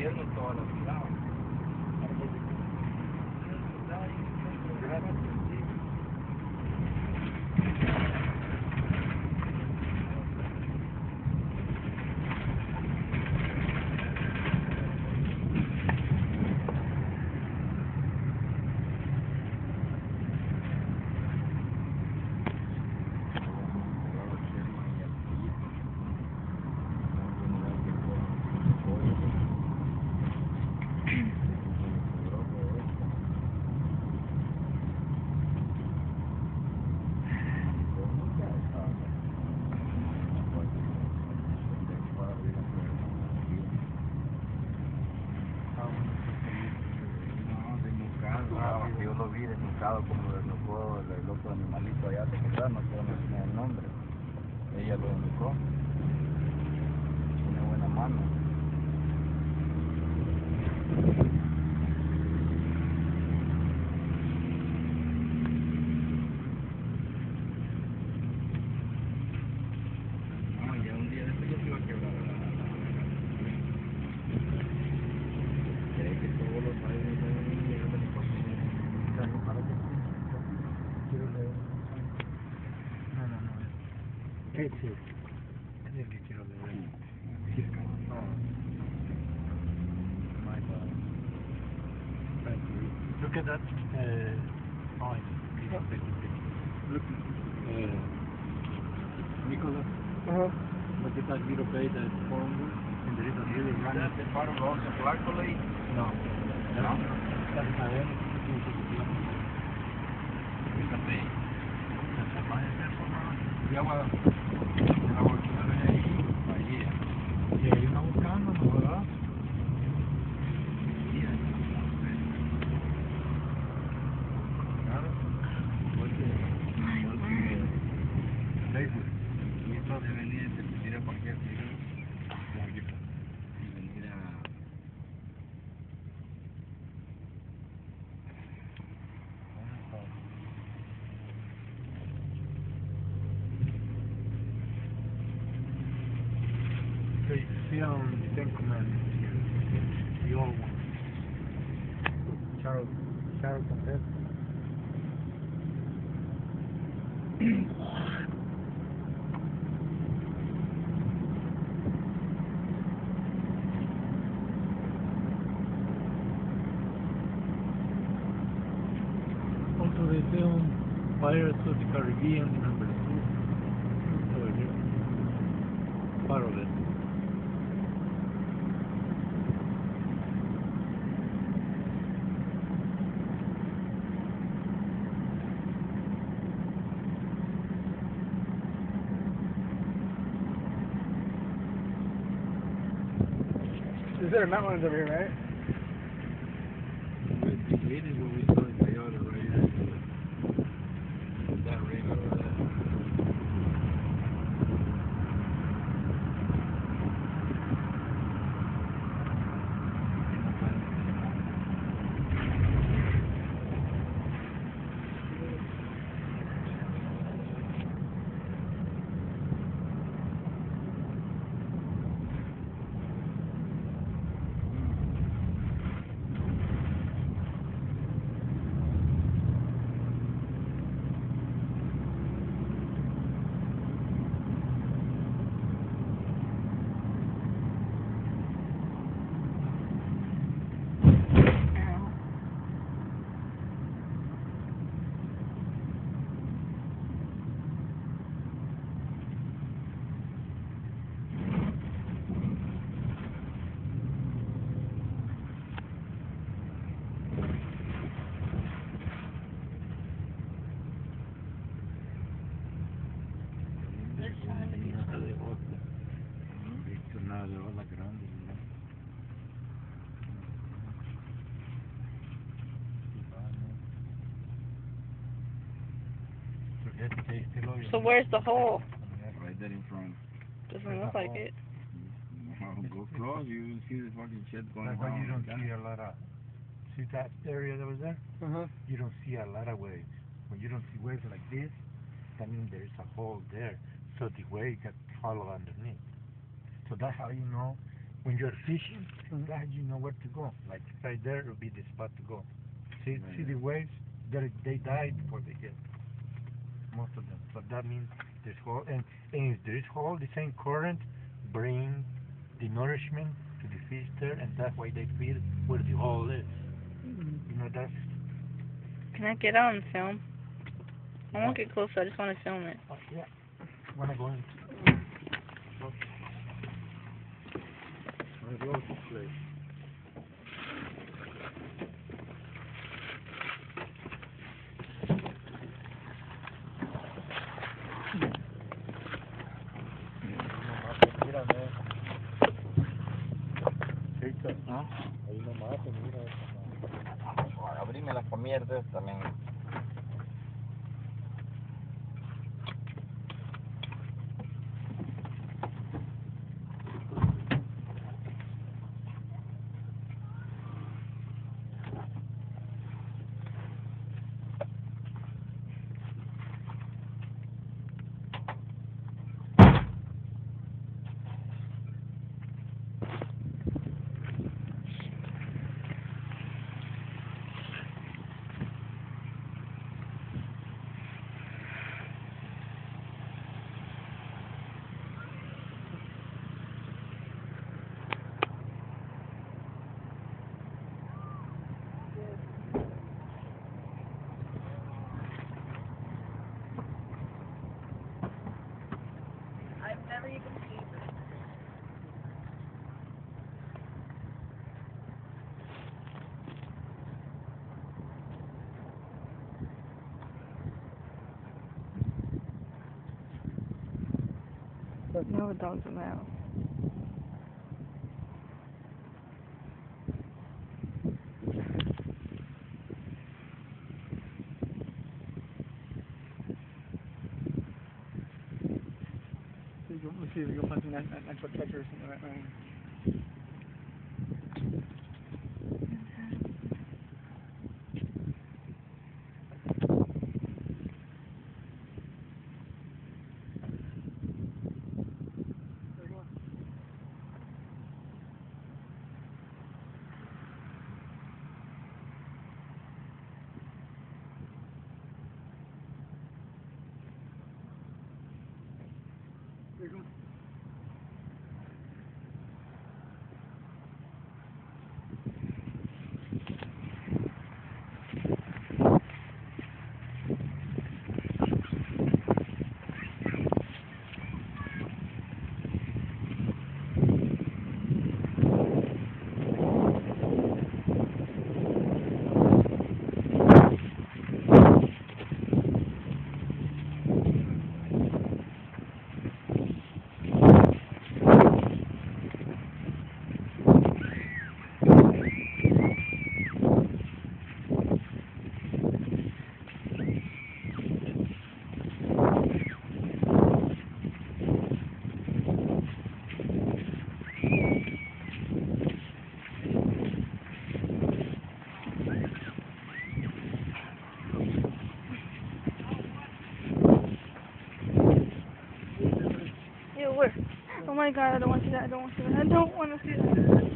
gobierno toda la ciudad. Yo lo vi desnucado como lo desnucó el otro animalito allá, ¿te acuerdas? No sé el nombre. Ella lo desnucó. Tiene buena mano. No, ya un día después ya se iba a quebrar que todos los bailes para que quiero leer. No. Ese es el que quiero leer. My God. Thank you. Look at that sign. Nicholas. Look at that little bay that's formed and there is a really running. Is that the part of also Black Lake? No. That's not it. Fíjate. Y agua ahí. Y hay una buscando, ¿no? ¿Verdad? Claro. Porque Facebook. Y esto de venir, se pudiera cualquier sitio. Y venir a... So you see on the Ten Commandments here, the old one. Charles confessed. Also they filmed Pirates of the Caribbean #2 over here. Part of it. Is there not ones over here, right? The gate is what we saw in Toyota right here. That ring over there. De olas grandes, ¿no? So where's the hole? Right there in front. Doesn't look like it. Go close, you will see the fucking shit going That's why down. you don't see a lot of... See that area that was there? You don't see a lot of waves. When you don't see waves like this, that means there's a hole there. So the wave got followed underneath. So that's how you know when you're fishing, glad you know where to go. Like right there will be the spot to go. See the waves? They die before they get most of them. But that means there's hole, and if there is hole, the same current bring the nourishment to the fish there, and that's why they feed where the hole is. You know, that's... Can I get on film? I won't get close, I just want to film it. Yeah. Wanna go in? Wanna go to this place? ¿No? Ahí nomás, mira. Abrime la mierda también. I've never even seen this. No, it doesn't matter. Let's see if we can find some nice catcher or something right now. There you go. Ew, where? Oh my god, I don't want to see that, I don't want to see that, I don't want to see that.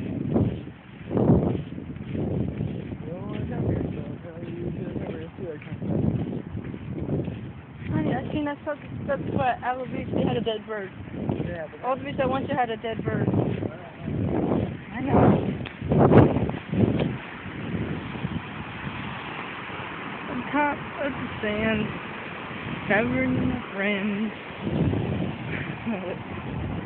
Honey, I seen that's what Alba Beach, they had a dead bird. Yeah, All the beach I went to had a dead bird. I know. On top of the sand, covered in my friends.